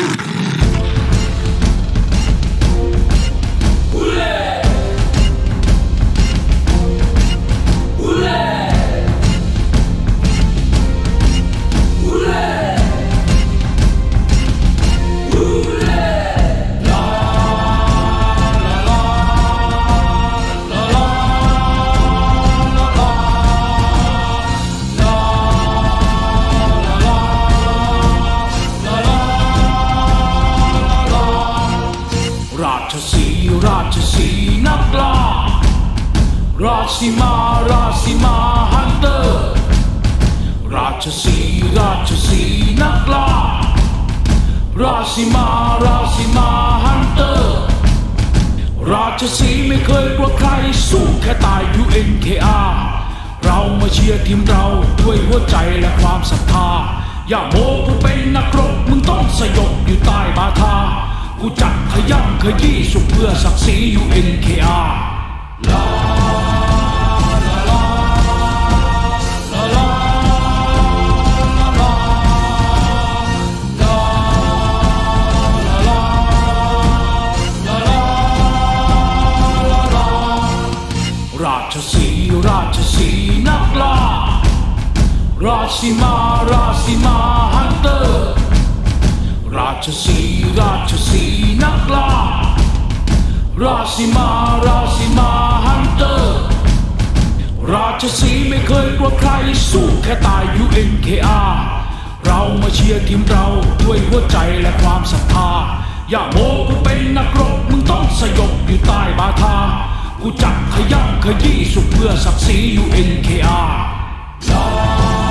ราชสีนักล่าราชิมาฮันเตอร์ราชสีนักล่าราชิมาฮันเตอร์ราชสีไม่เคยกลัวใครสู้แค่ตาย UNKR เรามาเชียร์ทีมเราด้วยหัวใจและความศรัทธาอย่าโม้กูเป็นนักรบมึงต้องสยบอยู่ใต้บาทากูจัดขย่ำขยี้สุขเพื่อศักดิ์ศรี UNKR ลาลาลาลาลาลาลาราชสีนักล่าราชิมาฮันเตอร์ราชสีนักล่าราชิมาฮันเตอร์ราชสีไม่เคยกลัวใครสู้แค่ตาย UNKR เรามาเชียร์ทีมเราด้วยหัวใจและความศรัทธาอย่าโม้กูเป็นนักรบมึงต้องสยบอยู่ใต้บาทากูจัดขย่ำขยี้สุขเพื่อศักดิ์ศรี UNKR